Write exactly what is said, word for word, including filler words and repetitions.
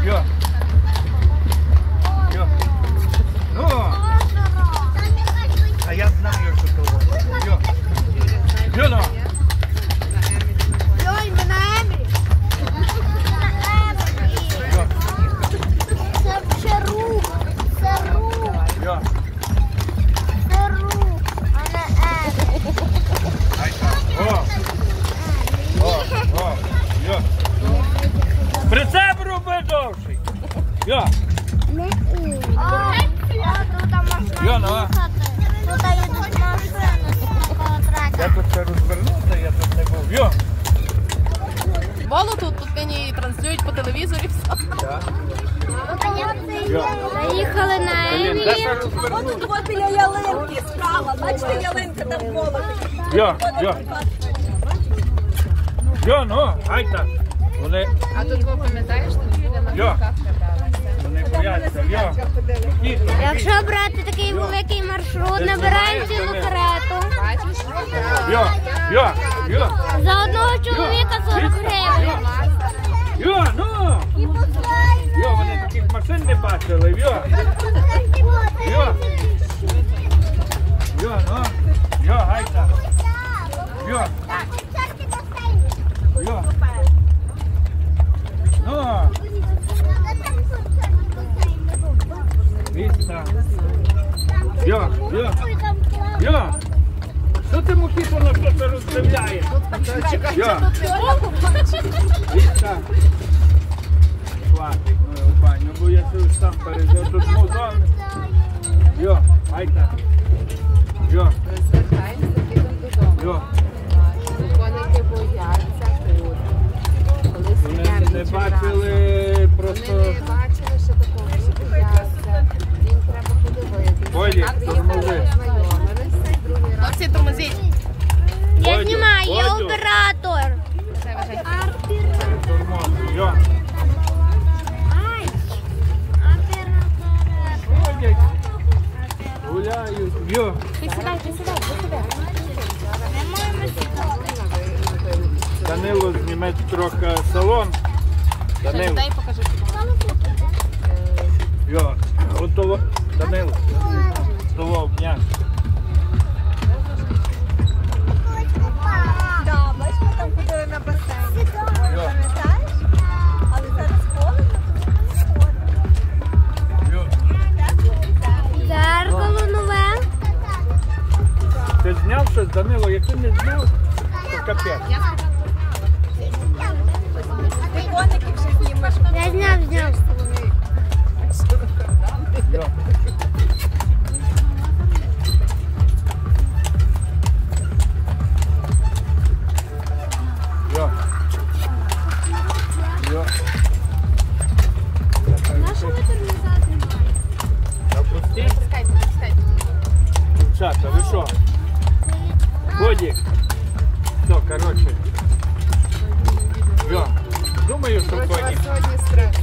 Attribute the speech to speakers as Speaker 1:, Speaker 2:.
Speaker 1: Йо. Йо. Ну. А я знаю, що того. Йо. Йо, ну.
Speaker 2: Йой, ми на Емрі.
Speaker 1: Йо.
Speaker 2: Це вже рух. Це рух.
Speaker 1: Йо.
Speaker 2: Це рух, а не Емрі.
Speaker 1: Ай так. О. О, о. Йо. Прицеп роби довший. Йо.
Speaker 2: Не Емрі. О, тут можна
Speaker 1: Йо, ну.
Speaker 2: їхати. Тут їдуть машини з такого
Speaker 1: Я
Speaker 2: трека.
Speaker 1: тут ще розвернувся, я тут не був. Йо.
Speaker 3: Волу тут, тут нині транслюють по телевізорі все.
Speaker 1: Так.
Speaker 2: Йо. Заїхали на
Speaker 1: Блін, де
Speaker 2: Емрі.
Speaker 1: ще розвернувся?
Speaker 4: Тут от біля ялинки справа. Бачите, ялинка там коло.
Speaker 1: Йо, йо. Йо, ну, ай так. Вони,
Speaker 3: А тут ви пам'ятаєш, що біля на
Speaker 1: Йо.
Speaker 3: руках каталася?
Speaker 1: вони бояться. Йо. Дійсно,
Speaker 2: Якщо брати такий великий маршрут, набираємо цілу карету.
Speaker 3: Бачиш?
Speaker 1: Йо, йо, йо.
Speaker 2: За одного чоловіка сорок гривень.
Speaker 1: Йо, ну. Йо, вони таких машин не бачили. Йо. Йо. Йо, ну. Йо, ай так. Йо. Йо. Ну. Віста. Йо, йо. Йо. Що ти мухіту на що це роздивляєш? Йо. Віста. Хватить, ну, пані, ну, бо я тут сам перейду, тут музон. Йо, ай так. Йо,
Speaker 3: Розвертаємося, підемо додому.
Speaker 1: йо.
Speaker 3: Тут коники бояться тут. Коли
Speaker 1: Вони
Speaker 3: сидять
Speaker 1: не
Speaker 3: вечорами.
Speaker 1: бачили просто...
Speaker 3: Вони не бачили, що такого, що бояться. Їм треба подивитися.
Speaker 1: Олі,
Speaker 3: Так,
Speaker 1: тормози.
Speaker 3: приїхали, познайомилися, другий раз. Хлопці, тормозіть.
Speaker 2: Я
Speaker 1: Водю,
Speaker 2: знімаю, я
Speaker 1: Водю.
Speaker 2: оператор.
Speaker 1: Тормоз, йо.
Speaker 2: Ай, оператор.
Speaker 1: Ходять, гуляють, йо.
Speaker 3: Ти сідай, ти сідай, ти сідай.
Speaker 2: Не можемо сідати.
Speaker 1: Данило зніме трохи салон. Данило,
Speaker 3: Дай покажи.
Speaker 1: йо. Готово. Данило. Готово, м'ясо.
Speaker 4: Да, бачиш, ми там ходили на басейн.
Speaker 1: Йо.
Speaker 4: Пам'ятаєш? Але зараз холодно.
Speaker 1: Йо.
Speaker 2: Дзеркало нове.
Speaker 1: Ти зняв щось, Данило? Як ти не зняв, то капець.
Speaker 4: Ти коники вже знімеш.
Speaker 2: Я зняв, зняв.
Speaker 1: Йо. Йо. Йо.
Speaker 2: Нашу витерну
Speaker 1: Допусти.
Speaker 3: Пускай, пускай.
Speaker 1: Дівчата, ви що? Ходік. Все, коротше. Йо. Думаю, що
Speaker 3: Коротше, у
Speaker 1: Ходік.
Speaker 3: вас сьогодні стрес.